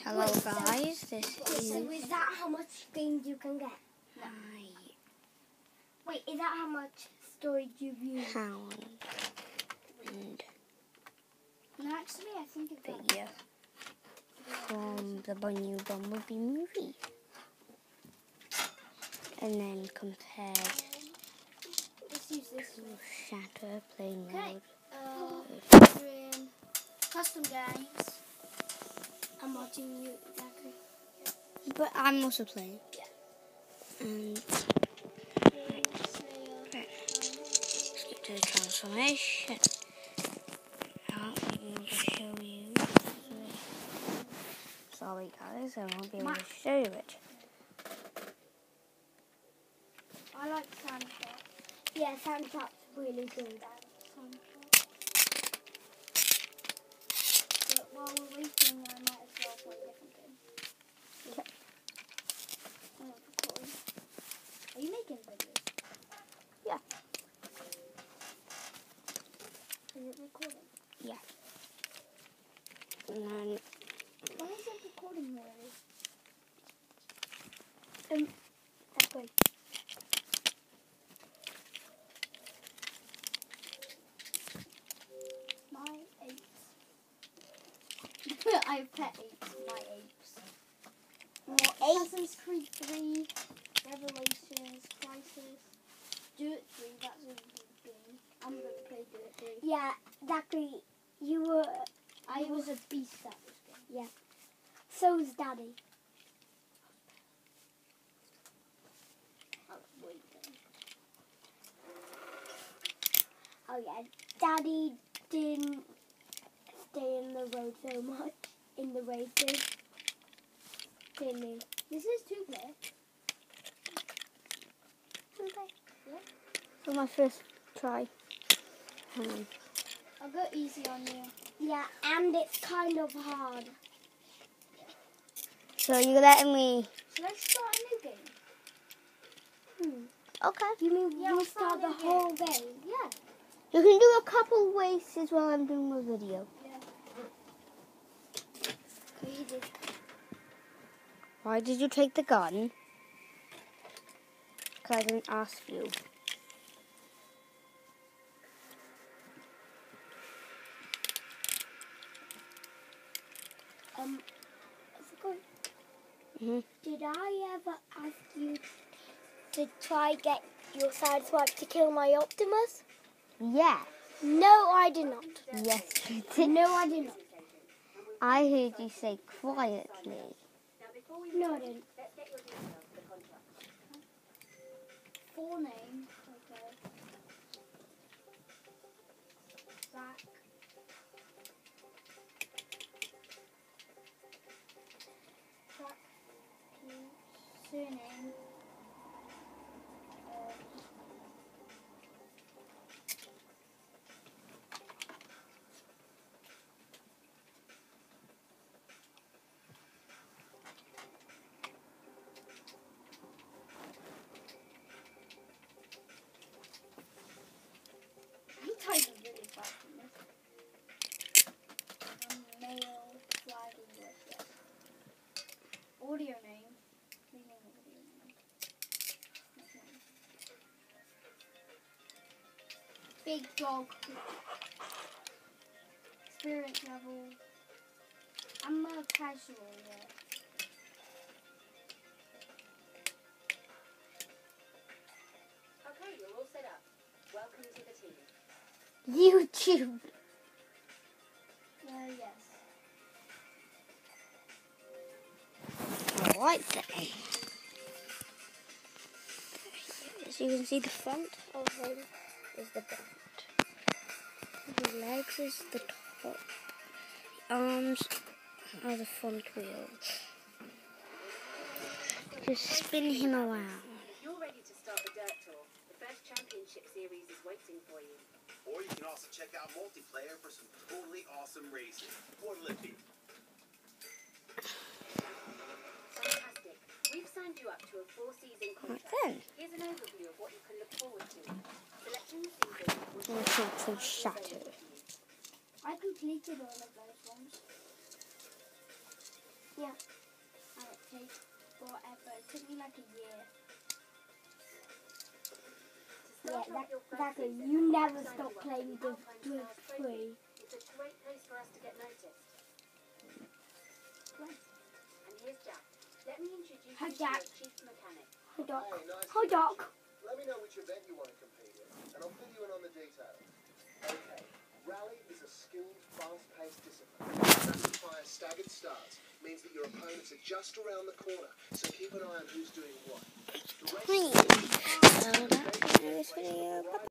Hello guys, this So is is that how much games you can get? No. Wait, is that how much storage you've used? hound and No, actually, I think it's figure from the new Bumblebee movie, and then compared Let's use this to one. Shatter playing mode. We're in custom games. I'm watching you, exactly. But I'm also playing. Yeah. And let's get to the transformation. I'll be able to show you. Sorry guys, I won't be able to show you it. I like Sandtrap. Yeah, Sandtrap's really good. But while we're waiting, I might as well play a different game. Okay. Are you making videos? Yeah. Is it recording? Yeah. And then Why is it recording already? That's good. My apes. I have pet apes. My apes. Assassin's Creed 3, Revelations, Crisis, Do It 3. That's a good game. I'm going to play Do It 3. Yeah, exactly. I was a beast at this game. Yeah. So's Daddy. Oh yeah, Daddy didn't stay in the road so much in the races, didn't he? This is 2-player. 2-player. Yeah. for my first try. I'll go easy on you. Yeah, and it's kind of hard. So you're letting me? Should I start a new game? Okay. You mean you start the whole game? Yeah. You can do a couple races while I'm doing my video. Yeah. Okay, you did. Why did you take the gun? Because I didn't ask you. Did I ever ask you to try get your sideswipe to kill my Optimus? Yeah. No, I did not. Yes, you did. No, I did not. I heard you say quietly. No, I didn't. Full name. Okay. Zach. Zach. Surname. You type really fast in this. Male, flag English, yes. Audio name. Rename the video name. Okay. Big dog. Experience level. I'm a casual, yeah. Okay, you're all set up. Welcome to the team. YouTube. Yes. Alright then. As you can see, the front of him is the front. The legs is the top. The arms are the front wheels. Just spin him around. You're ready to start the Dirt Tour. The first championship series is waiting for you. Or you can also check out multiplayer for some totally awesome races. Or lifting. Fantastic. We've signed you up to a 4-season Right contract. then. Here's an overview of what you can look forward to. Selecting the season will We'll talk some shatter. I completed all of those ones. Yeah. And it takes forever. It took me like a year. Yeah, exactly. You never stop playing Div 3. It's a great place for us to get noticed. Right. And here's Jack. Let me introduce Hi, you to Jack. your chief mechanic. Hi, Doc. Hey, nice Hi, to meet Doc. you. Let me know which event you want to compete in, and I'll fill you in on the details. Okay, rally is a skilled, fast-paced discipline. Rapid fire staggered starts means that your opponents are just around the corner, so keep an eye on who's doing what. The race Hi. So that's this video.